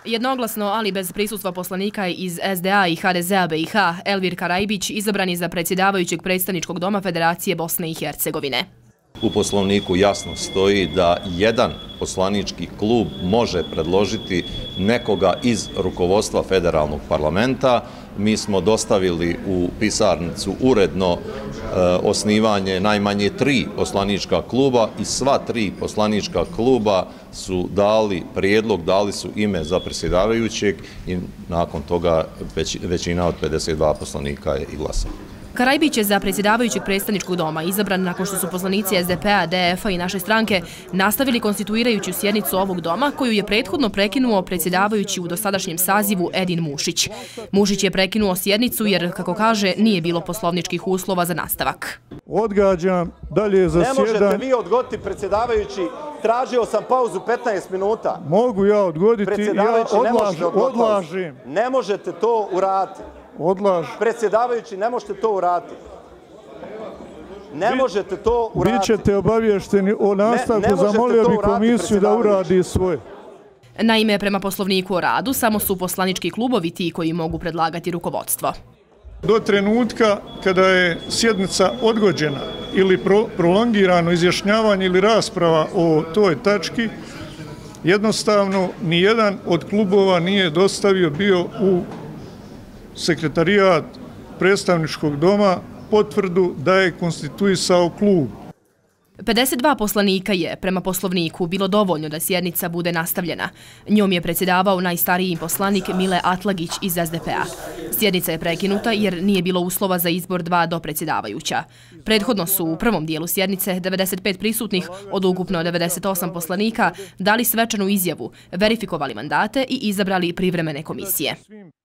Jednoglasno, ali bez prisustva poslanika iz SDA i HDZ-a BiH, Elvir Karajbić izabran je za predsjedavajućeg predstavničkog doma Federacije Bosne i Hercegovine. U poslovniku jasno stoji da jedan poslanički klub može predložiti nekoga iz rukovodstva federalnog parlamenta. Mi smo dostavili u pisarnicu uredno osnivanje najmanje 3 poslanička kluba i sva 3 poslanička kluba su dali prijedlog, dali su ime za predsjedavajućeg i nakon toga većina od 52 poslanika je i glasala. Karajbić je za predsjedavajućeg predstavničkog doma izabran nakon što su poslanici SDP-a, DF-a i naše stranke nastavili konstituirajuću sjednicu ovog doma koju je prethodno prekinuo predsjedavajući u dosadašnjem sazivu Edin Mušić. Mušić je prekinuo sjednicu jer, kako kaže, nije bilo poslovničkih uslova za nastavak. Odgađam dalje zasjedanje. Ne možete vi odgoditi, predsjedavajući. Tražio sam pauzu 15 minuta. Mogu ja odgoditi, ja odlažem. Ne možete to uraditi. Predsjedavajući, ne možete to uraditi. Ne možete to uraditi. Bićete obavješteni o nastavku, zamolio bi komisiju da uradi svoje. Naime, prema poslovniku o radu, samo su poslanički klubovi ti koji mogu predlagati rukovodstvo. Do trenutka kada je sjednica odgođena ili prolongirano izjašnjavanje ili rasprava o toj tački, jednostavno nijedan od klubova nije dostavio bio u sekretarijat predstavničkog doma potvrdu da je konstituisao klub. 52 poslanika je, prema poslovniku, bilo dovoljno da sjednica bude nastavljena. Njom je predsjedavao najstariji poslanik Mile Atlagić iz SDP-a. Sjednica je prekinuta jer nije bilo uslova za izbor 2 dopredsjedavajuća. Prethodno su u prvom dijelu sjednice 95 prisutnih od ukupno 98 poslanika dali svečanu izjavu, verifikovali mandate i izabrali privremene komisije.